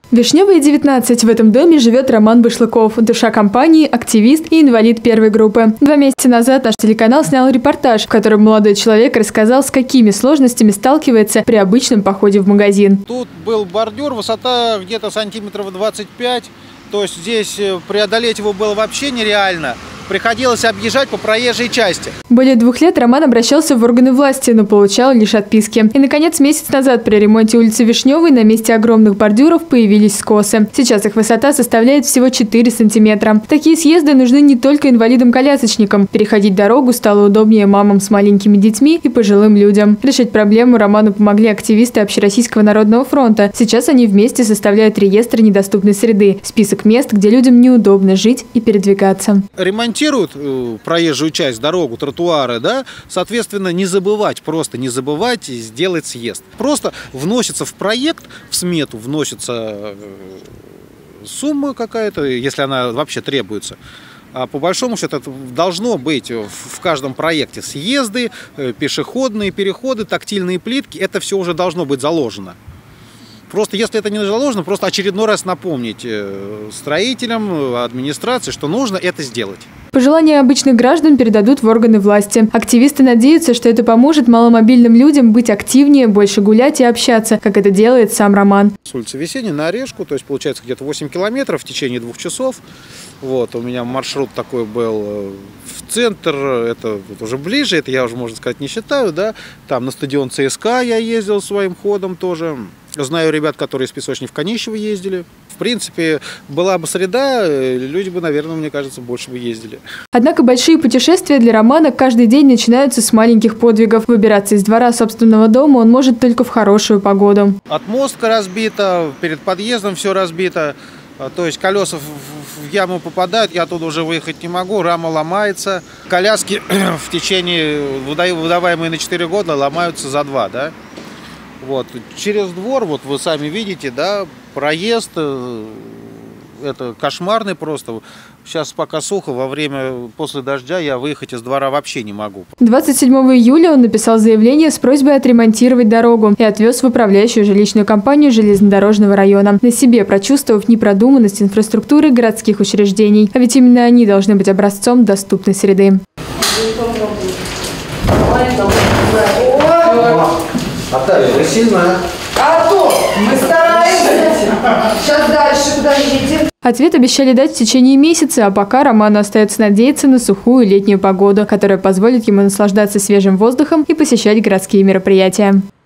Вишневая, 19. В этом доме живет Роман Башлыков, душа компании, активист и инвалид первой группы. 2 месяца назад наш телеканал снял репортаж, в котором молодой человек рассказал, с какими сложностями сталкивается при обычном походе в магазин. Тут был бордюр, высота где-то сантиметров 25, то есть здесь преодолеть его было вообще нереально. Приходилось объезжать по проезжей части. Более 2 лет Роман обращался в органы власти, но получал лишь отписки. И, наконец, месяц назад при ремонте улицы Вишневой на месте огромных бордюров появились скосы. Сейчас их высота составляет всего 4 сантиметра. Такие съезды нужны не только инвалидам-колясочникам. Переходить дорогу стало удобнее мамам с маленькими детьми и пожилым людям. Решить проблему Роману помогли активисты Общероссийского народного фронта. Сейчас они вместе составляют реестр недоступной среды – список мест, где людям неудобно жить и передвигаться. Ремонтируют проезжую часть, дорогу, тротуары, да, соответственно, просто не забывать сделать съезд. Просто вносится в проект, в смету вносится сумма какая-то, если она вообще требуется. А по большому счету это должно быть в каждом проекте: съезды, пешеходные переходы, тактильные плитки, это все уже должно быть заложено. Просто если это не заложено, просто очередной раз напомнить строителям, администрации, что нужно это сделать. Пожелания обычных граждан передадут в органы власти. Активисты надеются, что это поможет маломобильным людям быть активнее, больше гулять и общаться, как это делает сам Роман. С улицы Весенней на Орешку, то есть получается где-то 8 километров в течение 2 часов. Вот, у меня маршрут такой был в центр, это вот уже ближе, это я уже, можно сказать, не считаю, да. Там на стадион ЦСКА я ездил своим ходом тоже. Знаю ребят, которые из Песочни в Конищево ездили. В принципе, была бы среда, люди бы, наверное, мне кажется, больше бы ездили. Однако большие путешествия для Романа каждый день начинаются с маленьких подвигов. Выбираться из двора собственного дома он может только в хорошую погоду. Отмостка разбита, перед подъездом все разбито. То есть колеса в яму попадают, я оттуда уже выехать не могу, рама ломается. Коляски в течение, выдаваемые на 4 года, ломаются за 2, да. Вот. Через двор, вот вы сами видите, да, проезд, это кошмарный просто. Сейчас пока сухо, после дождя я выехать из двора вообще не могу. 27 июля он написал заявление с просьбой отремонтировать дорогу и отвез в управляющую жилищную компанию железнодорожного района, на себе прочувствовав непродуманность инфраструктуры городских учреждений. А ведь именно они должны быть образцом доступной среды. Наталья, вы сильная. А то мы стараемся. Сейчас дальше куда едем. Ответ обещали дать в течение месяца, а пока Роману остается надеяться на сухую летнюю погоду, которая позволит ему наслаждаться свежим воздухом и посещать городские мероприятия.